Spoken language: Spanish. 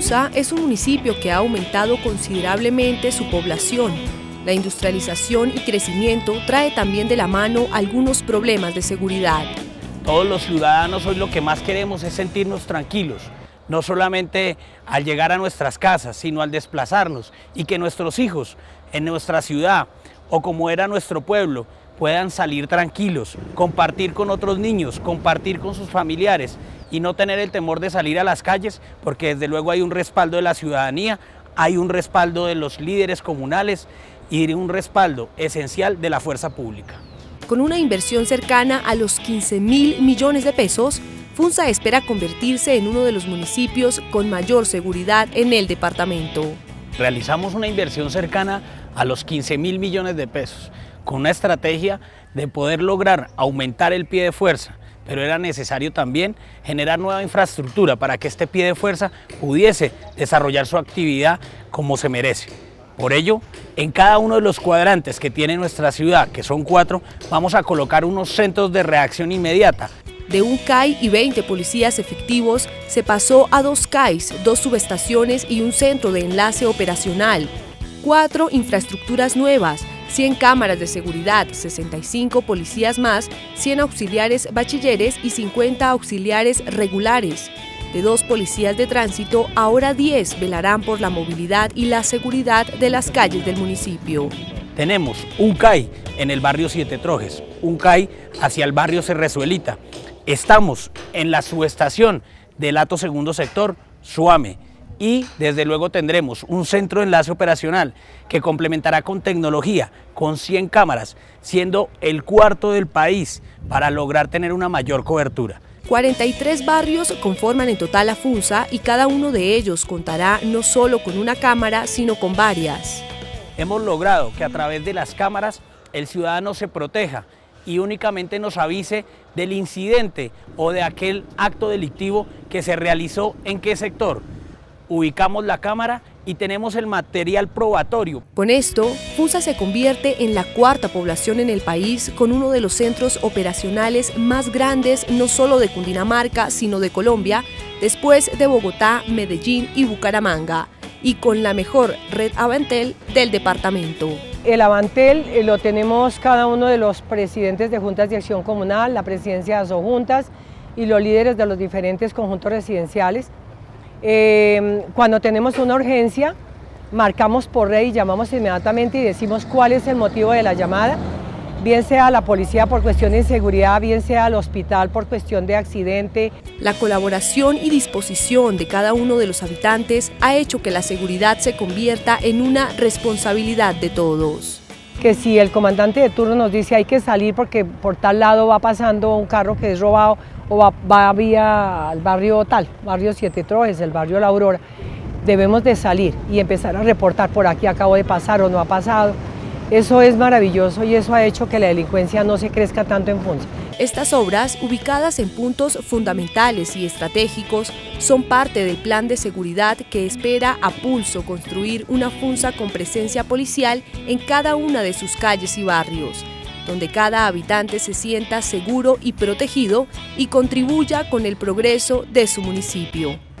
Funza es un municipio que ha aumentado considerablemente su población. La industrialización y crecimiento trae también de la mano algunos problemas de seguridad. Todos los ciudadanos hoy lo que más queremos es sentirnos tranquilos, no solamente al llegar a nuestras casas, sino al desplazarnos y que nuestros hijos en nuestra ciudad o como era nuestro pueblo puedan salir tranquilos, compartir con otros niños, compartir con sus familiares y no tener el temor de salir a las calles, porque desde luego hay un respaldo de la ciudadanía, hay un respaldo de los líderes comunales y un respaldo esencial de la fuerza pública. Con una inversión cercana a los 15.000 millones de pesos, Funza espera convertirse en uno de los municipios con mayor seguridad en el departamento. Realizamos una inversión cercana a los 15.000 millones de pesos, con una estrategia de poder lograr aumentar el pie de fuerza, pero era necesario también generar nueva infraestructura para que este pie de fuerza pudiese desarrollar su actividad como se merece. Por ello, en cada uno de los cuadrantes que tiene nuestra ciudad, que son 4, vamos a colocar unos centros de reacción inmediata. De un CAI y 20 policías efectivos se pasó a 2 CAIs, 2 subestaciones y un centro de enlace operacional, 4 infraestructuras nuevas, 100 cámaras de seguridad, 65 policías más, 100 auxiliares bachilleres y 50 auxiliares regulares. De 2 policías de tránsito, ahora 10 velarán por la movilidad y la seguridad de las calles del municipio. Tenemos un CAI en el barrio Siete Trojes, un CAI hacia el barrio Cerrezuelita. Estamos en la subestación del Hato Segundo Sector, Suame. Y desde luego tendremos un centro de enlace operacional que complementará con tecnología, con 100 cámaras, siendo el 4.º del país para lograr tener una mayor cobertura. 43 barrios conforman en total a Funza y cada uno de ellos contará no solo con una cámara, sino con varias. Hemos logrado que a través de las cámaras el ciudadano se proteja y únicamente nos avise del incidente o de aquel acto delictivo que se realizó en qué sector. Ubicamos la cámara y tenemos el material probatorio. Con esto, Funza se convierte en la 4ª población en el país con uno de los centros operacionales más grandes no solo de Cundinamarca, sino de Colombia, después de Bogotá, Medellín y Bucaramanga, y con la mejor red Avantel del departamento. El Avantel lo tenemos cada uno de los presidentes de juntas de acción comunal, la presidencia de asojuntas y los líderes de los diferentes conjuntos residenciales. Cuando tenemos una urgencia, marcamos por red y llamamos inmediatamente y decimos cuál es el motivo de la llamada, bien sea la policía por cuestión de inseguridad, bien sea el hospital por cuestión de accidente. La colaboración y disposición de cada uno de los habitantes ha hecho que la seguridad se convierta en una responsabilidad de todos. Que si el comandante de turno nos dice hay que salir porque por tal lado va pasando un carro que es robado o va vía al barrio tal, barrio Siete Trojes, el barrio La Aurora, debemos de salir y empezar a reportar por aquí acabo de pasar o no ha pasado. Eso es maravilloso y eso ha hecho que la delincuencia no se crezca tanto en Funza. Estas obras, ubicadas en puntos fundamentales y estratégicos, son parte del plan de seguridad que espera a pulso construir una Funza con presencia policial en cada una de sus calles y barrios, donde cada habitante se sienta seguro y protegido y contribuya con el progreso de su municipio.